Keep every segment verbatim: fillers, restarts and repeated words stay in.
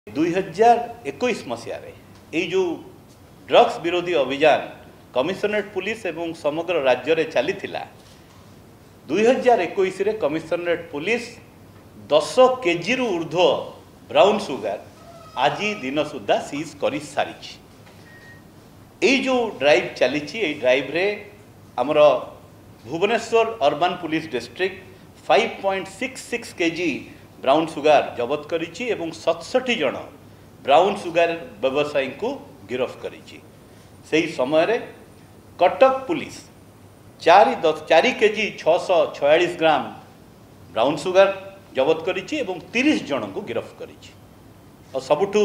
दुई हजार एक मसीह ये जो ड्रग्स विरोधी अभियान कमिशनरेट पुलिस एवं समग्र राज्य में चली दुई हजार एक कमिशनरेट पुलिस दस केजी रु ऊर्ध्व ब्राउन सुगर आज दिन सुधा सीज कर सारी ये जो ड्राइव चली ड्राइव रे आमर Bhubaneswar urban police district five point six six KG brown sugar जबत करिछि एवं सतसठी जन ब्राउन सुगर व्यवसायी को गिरफ्त करिछि। सेही समय रे कटक पुलिस चारि दस चारि केजी छःश छयालीस ग्राम ब्राउन सुगर जबत करिछि एवं तीस जन को गिरफ्त करिछि। और सबुठु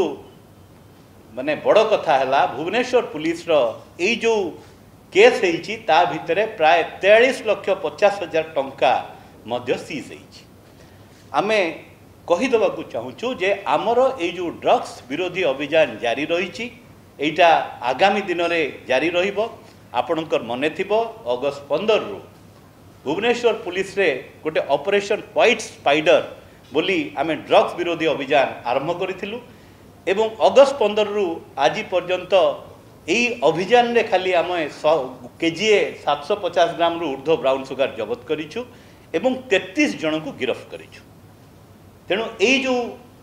माने बड़ कथा है भुवनेश्वर पुलिस रो ए जो केस होइछि ता भितरे प्राय तेयालीस लक्ष पचास हजार टंका मध्य सीज होइछि। आमे कहीदेवा चाहूँ जे आमर ये जो ड्रग्स विरोधी अभियान जारी रही एटा आगामी दिन में जारी रहिबो। आपणकर मने थिबो अगस्त पंद्रह रु भुवनेश्वर पुलिस रे गोटे ऑपरेशन व्हाइट स्पाइडर बोली आमे ड्रग्स विरोधी अभियान आरंभ करिथिलु एवं अगस्त पंद्रह रु आज पर्यंत यही अभियान रे खाली आम केजीए सात सौ पचास ग्राम रु ऊर्ध्व ब्राउन सुगर जबत करिछु एवं तैंतीस जन को गिरफ्त करिछु। तेणु यही जो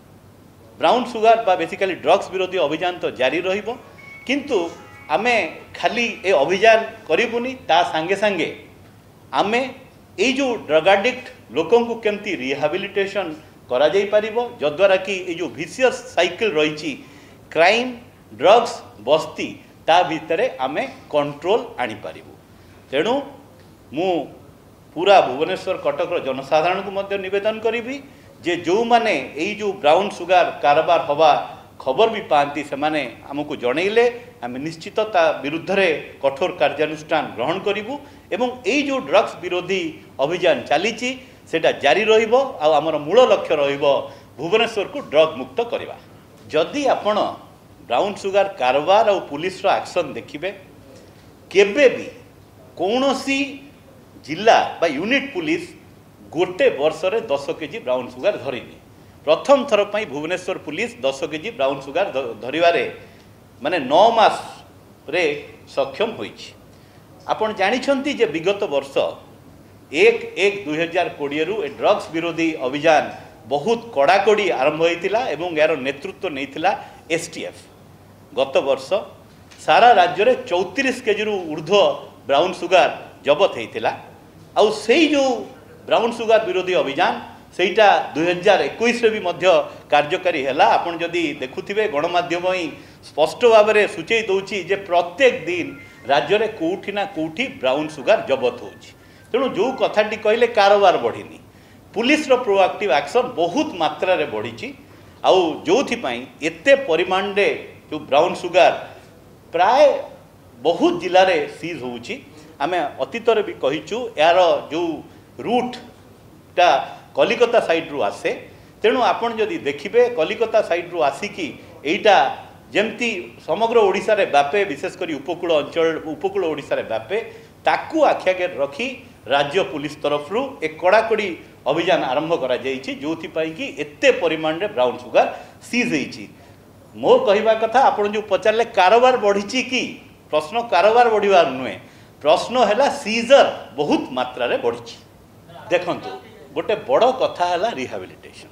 ब्राउन सुगर बा बेसिकली ड्रग्स विरोधी अभियान तो जारी रहिबो किंतु आमे खाली ए अभियान करिबुनी ता संगे संगे आमे ए जो ड्रग एडिक्ट लोकन को केमती रिहाबिलिटेशन करा जाई परिबो जद्वारा कि ए जो विशियस साइकिल रही क्राइम ड्रग्स बस्ती ता भितरे आमे कंट्रोल आनी पारिबो। तेणु मु पूरा भुवनेश्वर कटक जनसाधारण को मध्य निवेदन करी जे जो माने यही जो ब्राउन सुगर कारबार हवा खबर भी पाती से माने आमको जनइले आम निश्चित ता विरुद्ध रे कठोर कार्यानुष्ठान ग्रहण करूँ एवं यही जो ड्रग्स विरोधी अभियान चली सेटा जारी रहिबो आ आमर मूल लक्ष्य रहिबो भुवनेश्वर को ड्रग मुक्त करवा। जदि आपण ब्राउन सुगर कारबार और पुलिस रो एक्शन देखिबे केबे भी कौनसी जिला बा यूनिट पुलिस गोटे वर्ष रे दस केजी ब्राउन सुगर धरिनी प्रथम थर पर भुवनेश्वर पुलिस दस केजी ब्राउन सुगर धरिबारे माने नौ मास रे सक्षम होइछि। आपण जानिछंती जे विगत वर्ष एक एक दुई हजार कोड़े रु ड्रग्स विरोधी अभियान बहुत कड़ाकड़ी आरंभ होइतिला एवं यार नेतृत्व नैथिला एसटीएफ। गत वर्ष सारा राज्य रे चौतीस केजी रु ऊर्ध्व ब्राउन सुगर जबत होइतिला आउ सेही जो ब्राउन सुगर विरोधी अभियान सेटा दुई हजार एक भी मध्य कार्यकारी है। आपन जदि देखुथिबे गणमाध्यम ही स्पष्ट भाव में सूचई दौची जे प्रत्येक दिन राज्य में कोठी ना कोठी ब्राउन सुगर जबत होची। तेणु जो कथाटी कहले कारोबार बढ़ीनी पुलिस रो प्रोएक्टिव एक्शन बहुत मात्रा रे बढ़ी आउ जोथि पई एते परिमाण रे जो ब्राउन सुगर प्राय बहुत जिले में सीज होची। आमे अतीत रे भी कहिचु यार जो रूट टा कलिकता साइड रु आसे तेणु आपण जदि देखिबे कलिकता साइड रु आसिकी एटा जेमती समग्र ओडिशा रे व्यापे विशेषकर उपकूल अंचल उपकूल ओडिशा रे व्यापे ताकू आख्याके रखी राज्य पुलिस तरफ रु एक कड़ाकड़ी अभियान आरंभ करा जाइछि जोथि पई कि एते परिमाण रे ब्राउन सुगर सीज होइछि। मोर कहवा कथा आपण जो पचारले कारोबार बढ़ी कि प्रश्न कारोबार बढ़िबार नुहे प्रश्न है सीजर बहुत मात्रा रे बढ़ी। देखंतु गोटे बड़ कथा है रिहाबिलिटेशन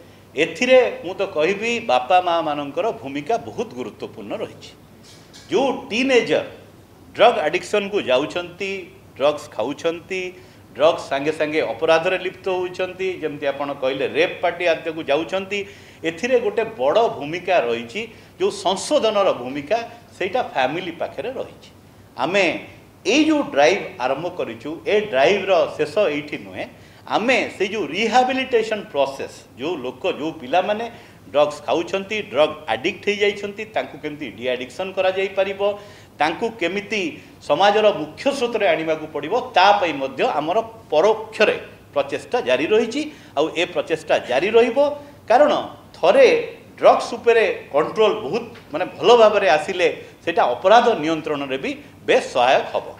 एथिरे मु तो कहबी बापा माँ मानकर भूमिका बहुत गुरुत्वपूर्ण रही। जो टीनेजर ड्रग एडिक्शन को जाउछंती ड्रग्स खाउछंती ड्रग्स सांगे सांगे अपराध रे लिप्त होउछंती जेमती आपण कहले रेप पार्टी आद्य को जाउछंती एथिरे गोटे बड़ भूमिका रही जो संशोधन भूमिका सेटा फैमिली पाखरे रही। आमे ये जो ड्राइव आरंभ करिछु ए ड्राइव रो शेष एठी नुहे आमे से जो रिहाबिलिटेशन प्रोसेस जो लोक जो पिला माने ड्रग्स खाउछंती ड्रग एडिक्ट हो जाइछंती तांकु केमती डी एडिक्शन करा जाई परिबो तांकु केमिति समाजर मुख्य स्रोत रे आनिबा को पड़िबो ता पई मध्य हमर परोक्ष रे प्रचेष्टा जारी रहिछि आ ए प्रचेष्टा जारी रहिबो कारण थरे ड्रग्स उपरे कंट्रोल बहुत माने भलो भाव रे आसिले सेटा अपराध नियंत्रण रे भी बेस सहायक हबो।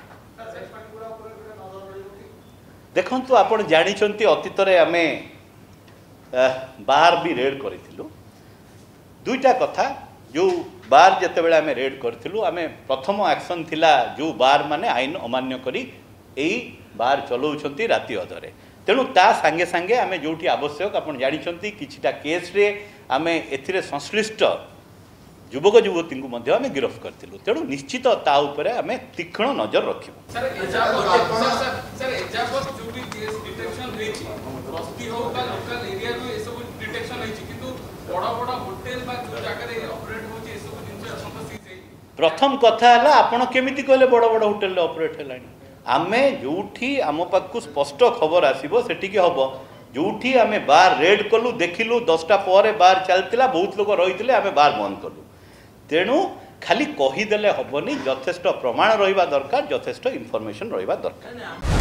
देखंतु आपण जानिछंती अतीत रे आमे बाहर भी रेड करिथिलु दुईटा कथा जो बार जिते बड़े आम रेड करूँ आम प्रथम एक्शन थिला जो बार माने आईन अमान्य करी एई बार चलाउछंती राति अधरे तेणु ता सांगे सांगे आम जो आवश्यक आप जानते किछिटा केस रे आम एथिरे संश्लिष्ट युवक युवती को मध्य आम गिरफ करथिलु तेणु निश्चित ता उपरे आम तीक्ष्ण नजर रखिबु। सर एजाबत सर एजाबत जो भी केस डिटेक्शन होईची बस्ती हो बा लोकल एरिया रो ए सब डिटेक्शन होईची किंतु बड़ा बड़ा होटल बा जो जगह रे ऑपरेट होची ए सब जिंस असंत सीज हे प्रथम कथा हला आपण केमिति कहले बड़ा बड़ा होटल रे ऑपरेट हेलानी आमे जोठी आम पाखु स्पष्ट खबर आसीबो सेठी के हबो जोठी आमे बार रेड कलु देखिलु दसटा पर बार चलतिला बहुत लोग रहितिले आमे बार बंद कलु तेणु खाली कहीदेले हेनी यथेष्ट प्रमाण रहा दरकार यथेष्ट इनफर्मेशन रहा दरकार।